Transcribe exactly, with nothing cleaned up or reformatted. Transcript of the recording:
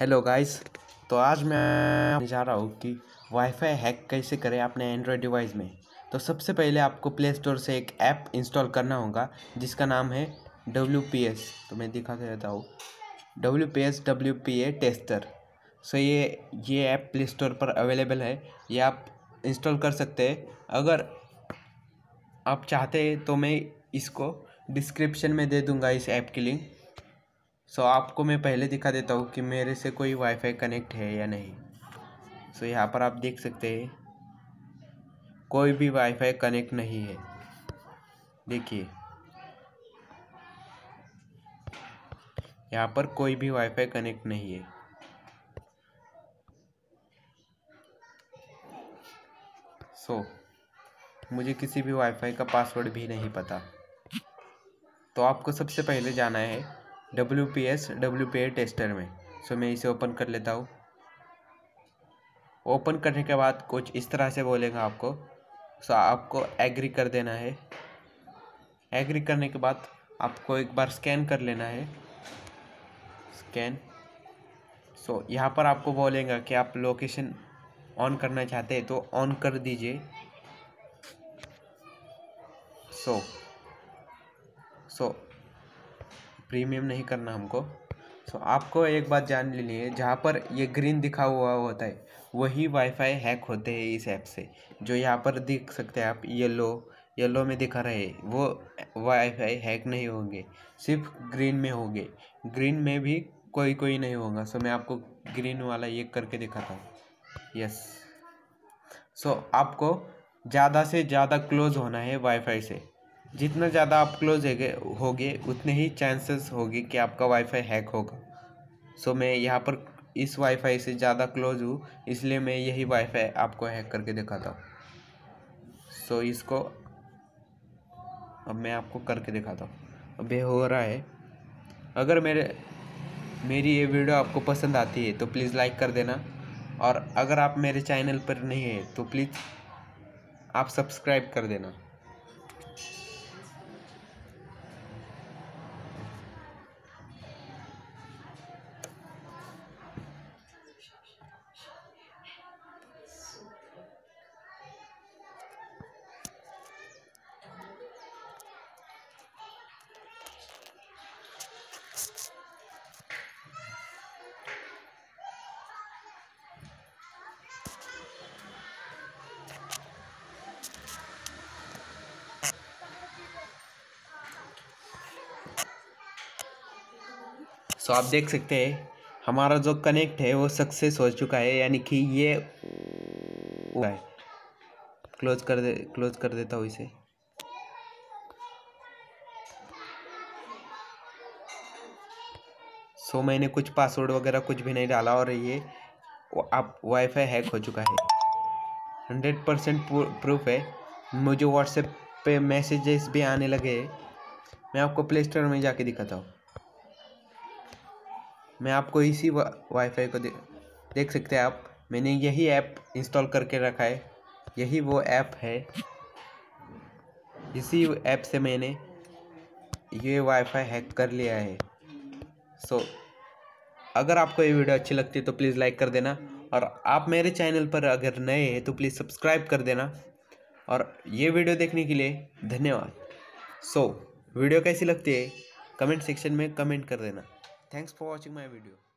Hello guys. तो आज मैं जा रहा हूँ कि वाईफाई हैक कैसे करें अपने एंड्रॉयड डिवाइस में। तो सबसे पहले आपको प्ले स्टोर से एक ऐप इंस्टॉल करना होगा जिसका नाम है डब्ल्यू पी एस। तो मैं दिखाते रहता हूँ W P S W P A tester. So ये ये ऐप प्ले स्टोर पर अवेलेबल है, ये आप इंस्टॉल कर सकते हैं। अगर आप चाहते हैं तो मैं इसको डिस्क्रिप्शन में दे दूँगा इस ऐप की लिंक। सो so, आपको मैं पहले दिखा देता हूँ कि मेरे से कोई वाईफाई कनेक्ट है या नहीं। सो so, यहाँ पर आप देख सकते हैं कोई भी वाईफाई कनेक्ट नहीं है। देखिए यहाँ पर कोई भी वाईफाई कनेक्ट नहीं है। सो so, मुझे किसी भी वाईफाई का पासवर्ड भी नहीं पता। तो आपको सबसे पहले जाना है W P S W P A tester में। सो so, मैं इसे ओपन कर लेता हूँ। ओपन करने के बाद कुछ इस तरह से बोलेगा आपको। सो so, आपको एग्री कर देना है। एग्री करने के बाद आपको एक बार स्कैन कर लेना है। स्कैन। सो so, यहाँ पर आपको बोलेगा कि आप लोकेशन ऑन करना चाहते हैं तो ऑन कर दीजिए। सो सो प्रीमियम नहीं करना हमको। सो so, आपको एक बात जान लेनी है, जहाँ पर ये ग्रीन दिखा हुआ होता है वही वाईफाई हैक होते हैं इस ऐप से। जो यहाँ पर देख सकते हैं आप येलो येलो में दिखा रहे हैं वो वाईफाई हैक नहीं होंगे, सिर्फ ग्रीन में होंगे। ग्रीन में भी कोई कोई नहीं होगा। सो मैं आपको ग्रीन वाला ये करके दिखाता हूँ। यस। सो आपको ज़्यादा से ज़्यादा क्लोज होना है वाईफाई से। जितना ज़्यादा आप क्लोज होगे उतने ही चांसेस होगी कि आपका वाईफाई हैक होगा। सो so, मैं यहाँ पर इस वाईफाई से ज़्यादा क्लोज हूँ, इसलिए मैं यही वाईफाई आपको हैक करके दिखाता हूँ। सो so, इसको अब मैं आपको करके दिखाता हूँ। अब ये हो रहा है। अगर मेरे मेरी ये वीडियो आपको पसंद आती है तो प्लीज़ लाइक कर देना, और अगर आप मेरे चैनल पर नहीं है तो प्लीज़ आप सब्सक्राइब कर देना। सो so, आप देख सकते हैं हमारा जो कनेक्ट है वो सक्सेस हो चुका है, यानी कि ये हुआ है। क्लोज कर दे क्लोज कर देता हूँ इसे। सो so, मैंने कुछ पासवर्ड वगैरह कुछ भी नहीं डाला और ये आप वाईफाई हैक हो चुका है। हंड्रेड परसेंट प्रूफ है। मुझे व्हाट्सएप पे मैसेजेस भी आने लगे। मैं आपको प्ले स्टोर में जाके दिखाता हूँ। मैं आपको इसी वा, वाईफाई को दे, देख सकते हैं आप। मैंने यही ऐप इंस्टॉल करके रखा है। यही वो ऐप है। इसी ऐप से मैंने ये वाईफाई हैक कर लिया है। सो so, अगर आपको ये वीडियो अच्छी लगती है तो प्लीज़ लाइक कर देना, और आप मेरे चैनल पर अगर नए हैं तो प्लीज़ सब्सक्राइब कर देना। और ये वीडियो देखने के लिए धन्यवाद। सो so, वीडियो कैसी लगती है कमेंट सेक्शन में कमेंट कर देना। Thanks for watching my video.